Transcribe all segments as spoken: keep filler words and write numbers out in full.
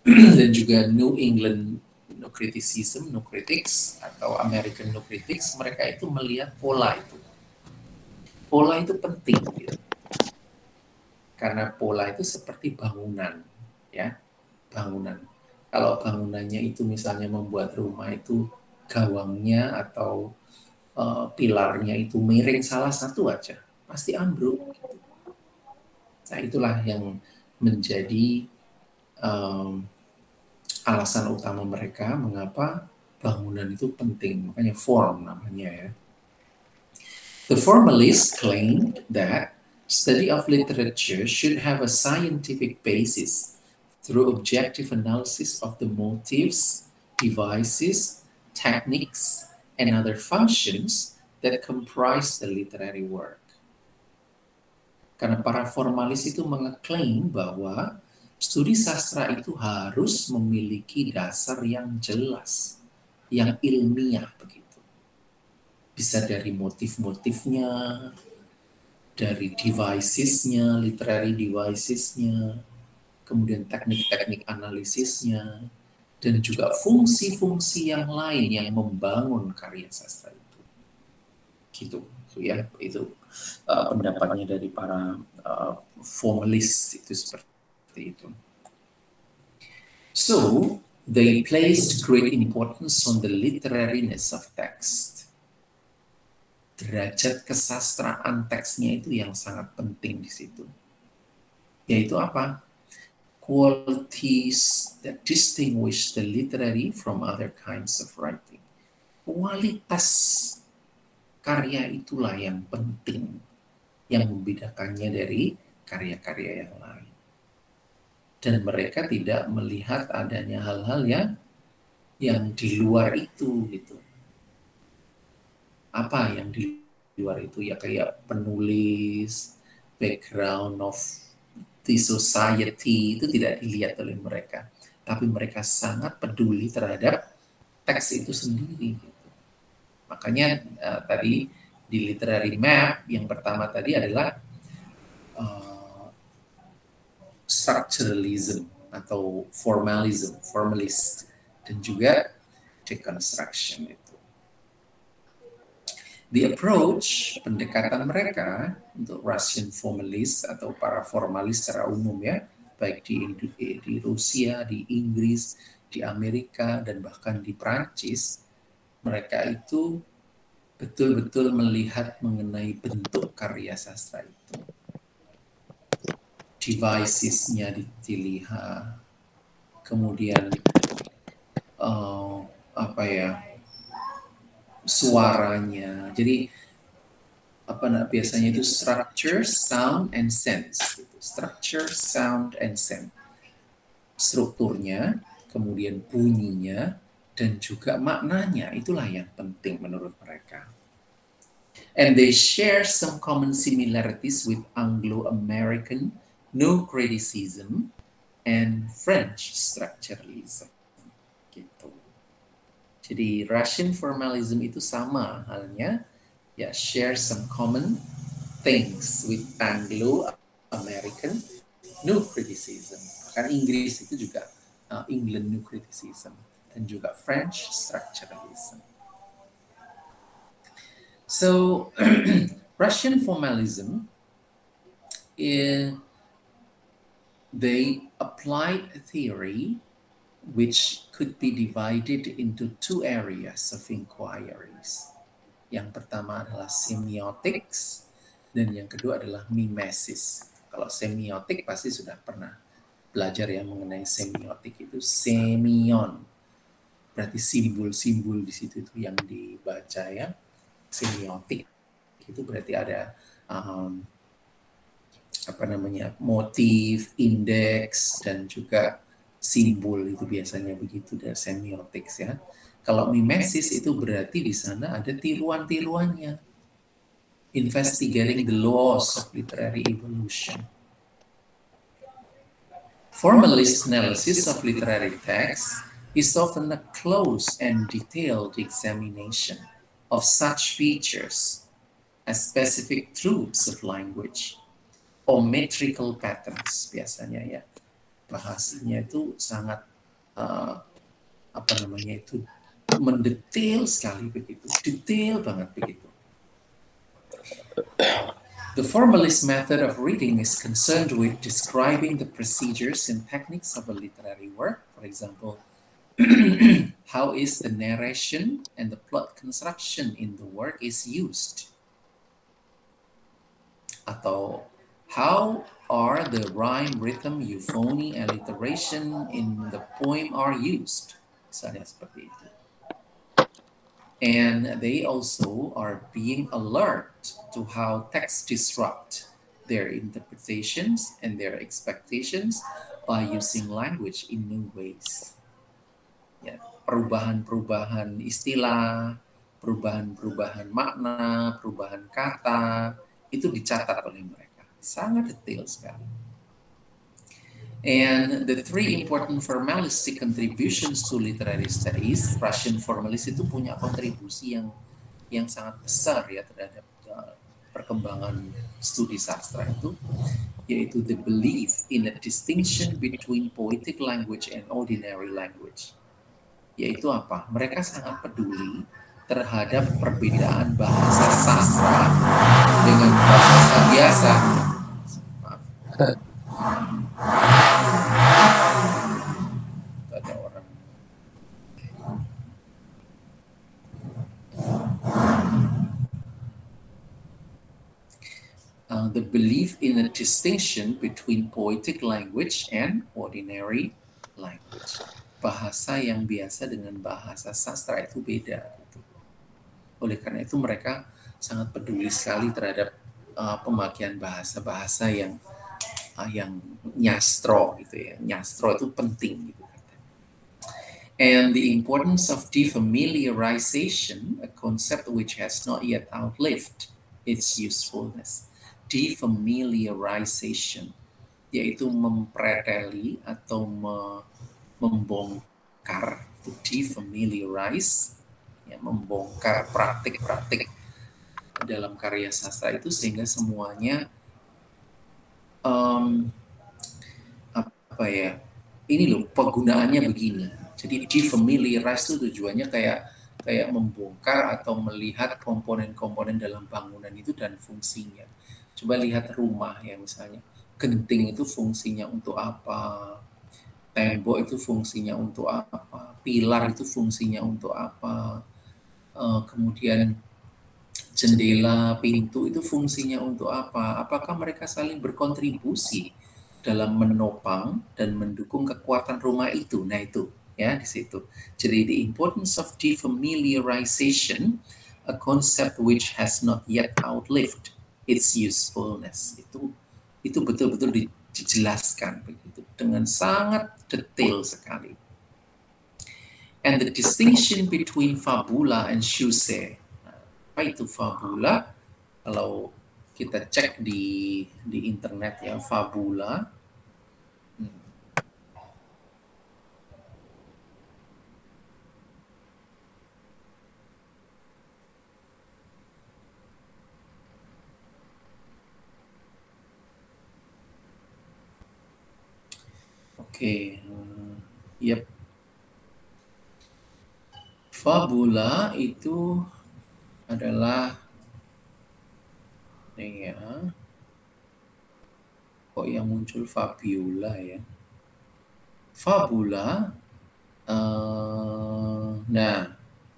dan juga New England No Criticism, No Critics, atau American No Critics, mereka itu melihat pola itu. Pola itu penting, gitu. Karena pola itu seperti bangunan, ya, bangunan. Kalau bangunannya itu misalnya membuat rumah itu gawangnya atau uh, pilarnya itu miring salah satu aja, pasti ambruk. Nah, itulah yang menjadi um, alasan utama mereka mengapa bangunan itu penting, makanya form namanya ya. The formalists claimed that study of literature should have a scientific basis through objective analysis of the motives, devices, techniques, and other functions that comprise the literary work. Karena para formalis itu mengeklaim bahwa studi sastra itu harus memiliki dasar yang jelas, yang ilmiah begitu. Bisa dari motif-motifnya, dari devices-nya, literary devices-nya, kemudian teknik-teknik analisisnya, dan juga fungsi-fungsi yang lain yang membangun karya sastra itu. Gitu, ya, itu uh, pendapatnya dari para uh, formalis itu seperti itu. So, they placed great importance on the literariness of text. Derajat kesastraan teksnya itu yang sangat penting di situ. Yaitu apa? Qualities that distinguish the literary from other kinds of writing. Kualitas karya itulah yang penting, yang membedakannya dari karya-karya yang lain. Dan mereka tidak melihat adanya hal-hal yang yang di luar itu gitu. Apa yang di luar itu ya, kayak penulis, background of the society itu tidak dilihat oleh mereka, tapi mereka sangat peduli terhadap teks itu sendiri gitu. Makanya uh, tadi di literary map yang pertama tadi adalah uh, structuralism atau formalism, formalist, dan juga deconstruction itu. The approach, pendekatan mereka untuk Russian formalist atau para formalis secara umum ya, baik di, di, di Rusia, di Inggris, di Amerika, dan bahkan di Prancis, mereka itu betul-betul melihat mengenai bentuk karya sastra itu. Devices-nya dilihat, kemudian uh, apa ya, suaranya. Jadi apa nah, biasanya itu structure, sound, and sense. Structure, sound, and sense. Strukturnya, kemudian bunyinya, dan juga maknanya. Itulah yang penting menurut mereka. And they share some common similarities with Anglo-American no criticism and French structuralism. Gitu. Jadi Russian formalism itu sama halnya, ya, share some common things with Anglo-American no criticism. Kan Inggris itu juga uh, England no criticism, dan juga French structuralism. So Russian formalism, is, they applied a theory which could be divided into two areas of inquiries. Yang pertama adalah semiotics, dan yang kedua adalah mimesis. Kalau semiotik pasti sudah pernah belajar ya mengenai semiotik itu. Semion, berarti simbol-simbol di situ itu yang dibaca ya. Semiotik itu berarti ada um, apa namanya, motif, indeks, dan juga simbol, itu biasanya begitu dari semiotik ya. Kalau mimesis itu berarti di sana ada tiruan-tiruannya. Investigating the laws of literary evolution. Formalist analysis of literary text is often a close and detailed examination of such features as specific truths of language or metrical patterns, biasanya ya. Bahasanya itu sangat uh, apa namanya itu mendetail sekali begitu, detail banget begitu. The formalist method of reading is concerned with describing the procedures and techniques of a literary work. For example, how is the narration and the plot construction in the work is used? Atau how are the rhyme, rhythm, euphony, alliteration in the poem are used? Misalnya seperti itu. And they also are being alert to how text disrupt their interpretations and their expectations by using language in new ways. Ya, perubahan-perubahan istilah, perubahan-perubahan makna, perubahan kata, itu dicatat oleh mereka. Sangat detail sekali. And the three important formalistic contributions to literary studies, Russian formalist itu punya kontribusi yang yang sangat besar ya terhadap uh, perkembangan studi sastra itu, yaitu the belief in a distinction between poetic language and ordinary language. Yaitu apa? Mereka sangat peduli terhadap perbedaan bahasa sastra dengan bahasa biasa. Maaf. Ada orang. Uh, the belief in a distinction between poetic language and ordinary language. Bahasa yang biasa dengan bahasa sastra itu beda. Gitu. Oleh karena itu mereka sangat peduli sekali terhadap uh, pemakaian bahasa-bahasa yang uh, yang nyastro gitu ya. Nyastro itu penting gitu. And the importance of defamiliarization, a concept which has not yet outlived its usefulness. Defamiliarization, yaitu mempreteli atau me, membongkar, to defamiliarize, ya, membongkar praktik-praktik dalam karya sastra itu sehingga semuanya um, apa ya, ini loh penggunaannya begini. Jadi defamiliarize itu tujuannya kayak kayak membongkar atau melihat komponen-komponen dalam bangunan itu dan fungsinya. Coba lihat rumah ya misalnya, genting itu fungsinya untuk apa, tembok itu fungsinya untuk apa, pilar itu fungsinya untuk apa, uh, kemudian jendela, pintu itu fungsinya untuk apa, apakah mereka saling berkontribusi dalam menopang dan mendukung kekuatan rumah itu. Nah itu ya di situ. Jadi the importance of defamiliarization, a concept which has not yet outlived its usefulness, itu itu betul-betul dijelaskan begitu dengan sangat detail sekali. And the distinction between fabula and shusai. Apa itu fabula? Kalau kita cek di di internet ya, fabula. Hmm. Oke, okay. uh, yep. Fabula itu adalah nih ya, kok yang muncul Fabiola ya, Fabula, uh, nah,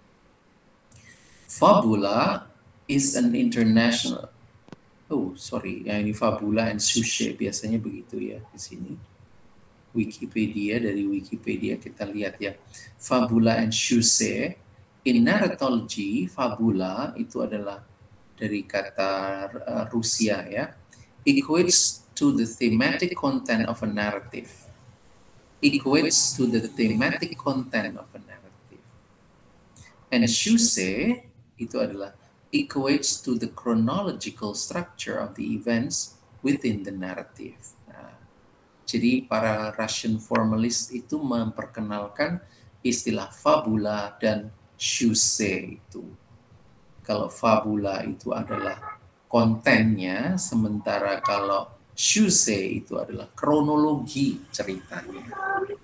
Fabula is an international, oh sorry, ya ini Fabula and Shusai biasanya begitu ya di sini. Wikipedia, dari Wikipedia kita lihat ya, Fabula and Shusai. In narratology, fabula itu adalah dari kata uh, Rusia ya, equates to the thematic content of a narrative. Equates to the thematic content of a narrative. And Shusai itu adalah equates to the chronological structure of the events within the narrative. Jadi para Russian formalist itu memperkenalkan istilah fabula dan shusai itu. Kalau fabula itu adalah kontennya, sementara kalau shusai itu adalah kronologi ceritanya.